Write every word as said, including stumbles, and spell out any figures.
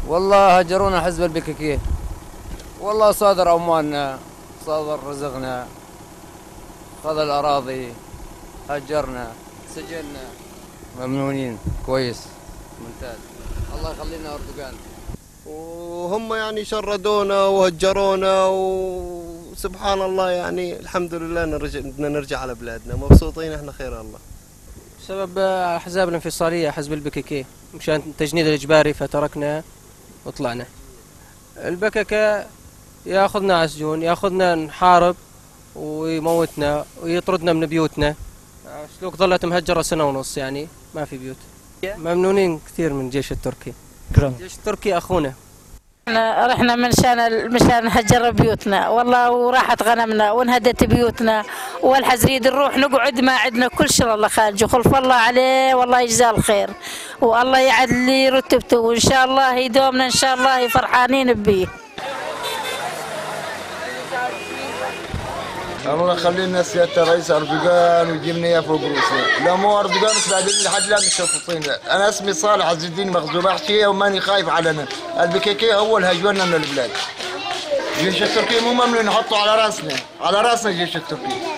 والله هجرونا حزب البككيه، والله صادر أموالنا، صادر رزقنا، خذ الأراضي، هجرنا، سجلنا. ممنونين، كويس، ممتاز، الله يخلينا أردوغان. وهم يعني شردونا وهجرونا، وسبحان الله يعني الحمد لله نرجع بدنا نرجع على بلادنا مبسوطين، احنا خير الله. بسبب احزاب الانفصاليه، حزب البككي مشان التجنيد الاجباري فتركنا وطلعنا. البككه ياخذنا على السجون، ياخذنا نحارب ويموتنا ويطردنا من بيوتنا. سلوك ظلت مهجره سنه ونص، يعني ما في بيوت. ممنونين كثير من الجيش التركي. الجيش التركي اخونا. احنا رحنا من شان مشان نهجر بيوتنا والله، وراحت غنمنا وانهدت بيوتنا، والحز نريد نروح نقعد ما عندنا كل شر الله خارج، وخلف الله عليه والله يجزاه الخير، والله يعد لي رتبته، وان شاء الله يدومنا ان شاء الله فرحانين بيه. الله يخلي لنا سياده الرئيس اردوغان ويجيبنا اياه فوق روسيا. لا مو اردوغان بعدين لحد الان متشفطين. انا اسمي صالح عز الدين مخزوم احشيه وماني خايف علنا. البككي هو اللي هجونا من البلاد. الجيش التركي مو ممنوع نحطه على راسنا، على راسنا الجيش التركي.